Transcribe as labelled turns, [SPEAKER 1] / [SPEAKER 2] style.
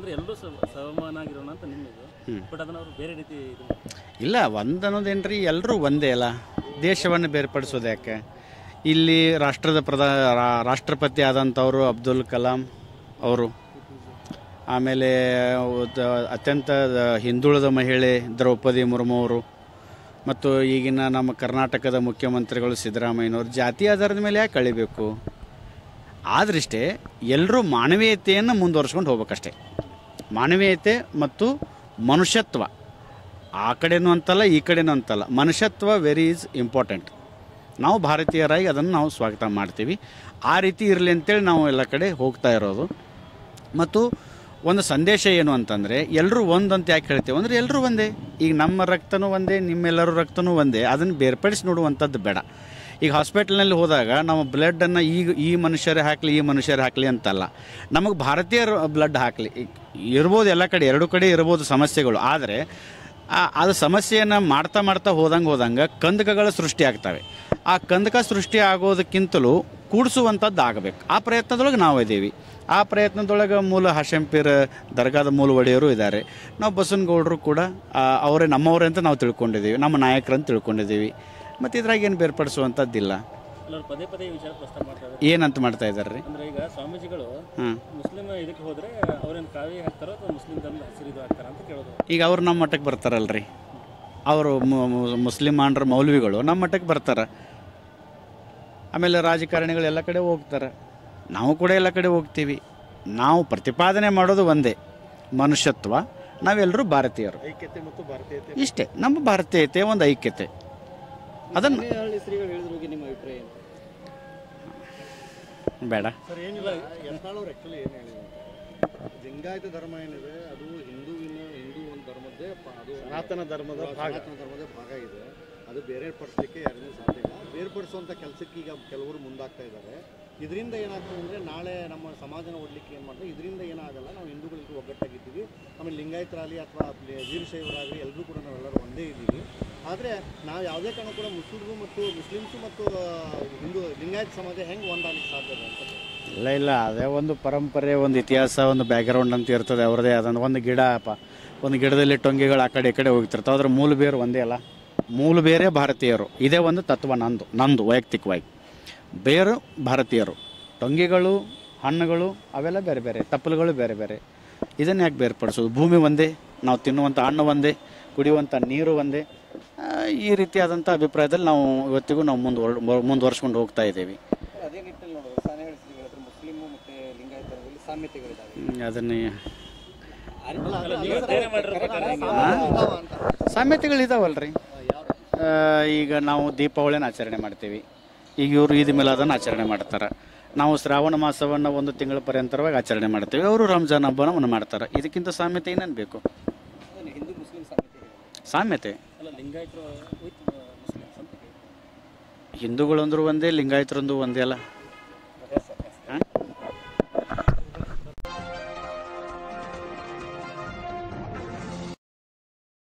[SPEAKER 1] ಅಂದರೆ ಎಲ್ಲರೂ ಸಮಾನಾಗಿರೋಣ ಅಂತ ನಿಮ್ಮದು, ಬಟ್ ಅದನ್ನು ಅವರು ಬೇರೆ ರೀತಿ ಇದು
[SPEAKER 2] ಇಲ್ಲ. ಒಂದು ಅನ್ನೋದೇನು ರೀ, ಎಲ್ಲರೂ ಒಂದೇ ಅಲ್ಲ. ದೇಶವನ್ನು ಬೇರ್ಪಡಿಸೋದು ಯಾಕೆ? ಇಲ್ಲಿ ರಾಷ್ಟ್ರಪತಿ ಆದಂಥವರು ಅಬ್ದುಲ್ ಕಲಾಂ ಅವರು, ಆಮೇಲೆ ಅತ್ಯಂತ ಹಿಂದುಳಿದ ಮಹಿಳೆ ದ್ರೌಪದಿ ಮುರ್ಮು ಅವರು, ಮತ್ತು ಈಗಿನ ನಮ್ಮ ಕರ್ನಾಟಕದ ಮುಖ್ಯಮಂತ್ರಿಗಳು ಸಿದ್ದರಾಮಯ್ಯನವರು ಜಾತಿ ಆಧಾರದ ಮೇಲೆ ಯಾಕೆ ಕಳಿಬೇಕು? ಆದ್ರಿಷ್ಟೇ ಎಲ್ಲರೂ ಮಾನವೀಯತೆಯನ್ನು ಮುಂದುವರ್ಸ್ಕೊಂಡು ಹೋಗ್ಬೇಕಷ್ಟೆ. ಮಾನವೀಯತೆ ಮತ್ತು ಮನುಷ್ಯತ್ವ, ಆ ಕಡೆನೂ ಅಂತಲ್ಲ ಈ ಕಡೆನೂ ಅಂತಲ್ಲ, ಮನುಷ್ಯತ್ವ ವೆರಿ ಈಸ್ ಇಂಪಾರ್ಟೆಂಟ್. ನಾವು ಭಾರತೀಯರಾಗಿ ಅದನ್ನು ನಾವು ಸ್ವಾಗತ ಮಾಡ್ತೀವಿ. ಆ ರೀತಿ ಇರಲಿ ಅಂತೇಳಿ ನಾವು ಎಲ್ಲ ಕಡೆ ಹೋಗ್ತಾ ಇರೋದು. ಮತ್ತು ಒಂದು ಸಂದೇಶ ಏನು ಅಂತಂದರೆ, ಎಲ್ಲರೂ ಒಂದಂತ ಯಾಕೆ ಹೇಳ್ತೇವೆ ಅಂದರೆ, ಎಲ್ಲರೂ ಒಂದೇ. ಈಗ ನಮ್ಮ ರಕ್ತನೂ ಒಂದೇ, ನಿಮ್ಮೆಲ್ಲರೂ ರಕ್ತನೂ ಒಂದೇ. ಅದನ್ನು ಬೇರ್ಪಡಿಸಿ ನೋಡುವಂಥದ್ದು ಬೇಡ. ಈಗ ಹಾಸ್ಪಿಟಲ್ನಲ್ಲಿ ಹೋದಾಗ ನಾವು ಬ್ಲಡ್ಡನ್ನು ಈ ಮನುಷ್ಯರೇ ಹಾಕಲಿ, ಈ ಮನುಷ್ಯರೇ ಹಾಕಲಿ ಅಂತಲ್ಲ, ನಮಗೆ ಭಾರತೀಯರು ಬ್ಲಡ್ ಹಾಕಲಿ ಇರ್ಬೋದು. ಎಲ್ಲ ಕಡೆ ಎರಡು ಕಡೆ ಇರ್ಬೋದು ಸಮಸ್ಯೆಗಳು. ಆದರೆ ಅದು ಸಮಸ್ಯೆಯನ್ನು ಮಾಡ್ತಾ ಹೋದಂಗೆ ಕಂದಕಗಳ ಸೃಷ್ಟಿ ಆಗ್ತವೆ. ಆ ಕಂದಕ ಸೃಷ್ಟಿ ಆಗೋದಕ್ಕಿಂತಲೂ ಕೂಡಿಸುವಂಥದ್ದು ಆಗಬೇಕು. ಆ ಪ್ರಯತ್ನದೊಳಗೆ ನಾವು ಇದ್ದೀವಿ. ಆ ಪ್ರಯತ್ನದೊಳಗೆ ಮೂಲ ಹಾಶೆಂಪೀರ್ ದರ್ಗಾದ ಮೂಲ ಒಡೆಯರು ಇದ್ದಾರೆ. ನಾವು ಬಸವನಗೌಡರು ಕೂಡ ಅವರೇ ನಮ್ಮವರೇ ಅಂತ ನಾವು ತಿಳ್ಕೊಂಡಿದ್ದೀವಿ, ನಮ್ಮ ನಾಯಕರಂತ ತಿಳ್ಕೊಂಡಿದ್ದೀವಿ. ಮತ್ತು ಇದ್ರಾಗ ಏನು ಬೇರ್ಪಡಿಸುವಂಥದ್ದಿಲ್ಲ.
[SPEAKER 1] ಪದೇ ಪದೇ ವಿಚಾರ ಪ್ರಸ್ತಾಪ ಮಾಡ್ತಾರೆ.
[SPEAKER 2] ಏನಂತ ಮಾಡ್ತಾ ಇದ್ದಾರೆ ರೀ
[SPEAKER 1] ಅಂದರೆ ಈಗ ಸ್ವಾಮೀಜಿಗಳು ಮುಸ್ಲಿಂ ಇದಕ್ಕೆ ಹೋದರೆ ಅವ್ರೇನು ಕಾವಿ ಹಾಕ್ತಾರೋ ಅಥವಾ ಮುಸ್ಲಿಂ ಧರ್ಮದ ಹಸಿರಿದು ಹಾಕ್ತಾರ ಅಂತ ಕೇಳೋದು.
[SPEAKER 2] ಈಗ ಅವ್ರು ನಮ್ಮ ಮಟ್ಟಕ್ಕೆ ಬರ್ತಾರಲ್ರಿ, ಅವರು ಮುಸ್ಲಿಮಾನರ ಮೌಲ್ವಿಗಳು ನಮ್ಮ ಮಟ್ಟಕ್ಕೆ ಬರ್ತಾರೆ. ಆಮೇಲೆ ರಾಜಕಾರಣಿಗಳು ಎಲ್ಲ ಕಡೆ ಹೋಗ್ತಾರೆ, ನಾವು ಕೂಡ ಎಲ್ಲ ಕಡೆ ಹೋಗ್ತೀವಿ. ನಾವು ಪ್ರತಿಪಾದನೆ ಮಾಡೋದು ಒಂದೇ, ಮನುಷ್ಯತ್ವ. ನಾವೆಲ್ಲರೂ ಭಾರತೀಯರು,
[SPEAKER 3] ಐಕ್ಯತೆ ಮತ್ತು ಭಾರತೀಯತೆ
[SPEAKER 2] ಇಷ್ಟೇ. ನಮ್ಮ ಭಾರತೀಯತೆ ಒಂದು ಐಕ್ಯತೆ. ಅದನ್ನು
[SPEAKER 1] ಶ್ರೀಗಳು ಹೇಳಿದ್ರು, ನಿಮ್ಮ ಅಭಿಪ್ರಾಯ
[SPEAKER 2] ಬೇಡ
[SPEAKER 3] ಸರ್. ಏನಿಲ್ಲ, ಯತ್ನಾಳವ್ರು ಆ್ಯಕ್ಚುಲಿ ಏನು ಹೇಳಿದ್ರು, ಲಿಂಗಾಯತ ಧರ್ಮ ಏನಿದೆ ಅದು ಹಿಂದೂ ಒಂದು ಧರ್ಮದ್ದೇ, ಅದು ಸನಾತನ ಧರ್ಮದ ಭಾಗ ಇದೆ. ಅದು ಬೇರ್ಪಡಿಸಲಿಕ್ಕೆ ಯಾರಿಗೂ ಸಾಧ್ಯ ಇಲ್ಲ. ಬೇರ್ಪಡಿಸುವಂಥ ಕೆಲಸಕ್ಕೆ ಈಗ ಕೆಲವರು ಮುಂದಾಗ್ತಾ ಇದ್ದಾರೆ. ಇದರಿಂದ ಏನಾಗ್ತದೆ ಅಂದರೆ, ನಾಳೆ ನಮ್ಮ ಸಮಾಜನ ಓಡಲಿಕ್ಕೆ ಏನು ಮಾಡ್ತಾರೆ, ಇದರಿಂದ ಏನಾಗಲ್ಲ, ನಾವು ಹಿಂದೂಗಳಿಗೆ ಒಗ್ಗಟ್ಟಾಗಿದ್ದೀವಿ. ಆಮೇಲೆ ಲಿಂಗಾಯತರಾಗಲಿ ಅಥವಾ ವೀರಶೈವರಾಗಲಿ ಎಲ್ಲರೂ ಕೂಡ ನಾವೆಲ್ಲರೂ ಒಂದೇ ಇದ್ದೀವಿ. ಆದರೆ ನಾವು ಯಾವುದೇ ಕಾರಣ ಕೂಡ ಮುಸ್ಲಿಮ್ಸು ಮತ್ತು ಲಿಂಗಾಯತ ಸಮಾಜ ಹೆಂಗೆ ಒಂದಾಗಲಿಕ್ಕೆ ಸಾಧ್ಯ ಅಂತ?
[SPEAKER 2] ಇಲ್ಲ, ಅದೇ ಒಂದು ಪರಂಪರೆ, ಒಂದು ಇತಿಹಾಸ, ಒಂದು ಬ್ಯಾಕ್ಗ್ರೌಂಡ್ ಅಂತ ಇರ್ತದೆ ಅವ್ರದ್ದೇ ಆದಂಥ. ಒಂದು ಗಿಡದಲ್ಲಿ ಟೊಂಗಿಗಳು ಆ ಕಡೆ ಈ ಕಡೆ ಹೋಗ್ತಿರ್ತಾವೆ. ಅದ್ರ ಮೂಲ ಬೇರು ಒಂದೇ ಅಲ್ಲ. ಮೂಲ ಬೇರೆ ಭಾರತೀಯರು. ಇದೇ ಒಂದು ತತ್ವ ನಂದು ವೈಯಕ್ತಿಕವಾಗಿ. ಬೇರು ಭಾರತೀಯರು, ಟೊಂಗಿಗಳು, ಹಣ್ಣುಗಳು ಅವೆಲ್ಲ ಬೇರೆ ಬೇರೆ, ತಪ್ಪಲುಗಳು ಬೇರೆ ಬೇರೆ. ಇದನ್ನು ಯಾಕೆ ಬೇರ್ಪಡಿಸೋದು? ಭೂಮಿ ಒಂದೇ, ನಾವು ತಿನ್ನುವಂಥ ಹಣ್ಣು ಒಂದೇ, ಕುಡಿಯುವಂಥ ನೀರು ಒಂದೇ. ಈ ರೀತಿಯಾದಂಥ ಅಭಿಪ್ರಾಯದಲ್ಲಿ ನಾವು ಇವತ್ತಿಗೂ ನಾವು ಮುಂದುವರ್ಸ್ಕೊಂಡು ಹೋಗ್ತಾ ಇದ್ದೀವಿ.
[SPEAKER 1] ಅದೇ ನಿಟ್ಟಿನಲ್ಲಿ ನೋಡೋದು ಮುಸ್ಲಿಮು ಮತ್ತು ಲಿಂಗಾಯತರಲ್ಲಿ ಸಾಮ್ಯತೆಗಳಿದ್ದಾವೆ.
[SPEAKER 2] ಅದನ್ನೇ ಸಾಮ್ಯತೆಗಳಿದಾವಲ್ರಿ. ಈಗ ನಾವು ದೀಪಾವಳಿನ ಆಚರಣೆ ಮಾಡ್ತೀವಿ. ಈಗ ಇವರು ಈದ್ ಮಿಲಾದನ್ನು ಆಚರಣೆ ಮಾಡ್ತಾರೆ. ನಾವು ಶ್ರಾವಣ ಮಾಸವನ್ನು ಒಂದು ತಿಂಗಳ ಪರ್ಯಂತರವಾಗಿ ಆಚರಣೆ ಮಾಡ್ತೀವಿ. ಅವರು ರಂಜಾನ್ ಹಬ್ಬನವನ್ನು ಮಾಡ್ತಾರೆ. ಇದಕ್ಕಿಂತ ಸಾಮ್ಯತೆ ಏನೇನು ಬೇಕು?
[SPEAKER 1] ಹಿಂದೂ ಮುಸ್ಲಿಂ
[SPEAKER 2] ಸಾಮ್ಯತೆ
[SPEAKER 1] ಲಿಂಗಾಯತರು
[SPEAKER 2] ಹಿಂದೂಗಳಂದ್ರೂ ಒಂದೇ, ಲಿಂಗಾಯತರಂದು ಒಂದೇ ಅಲ್ಲ.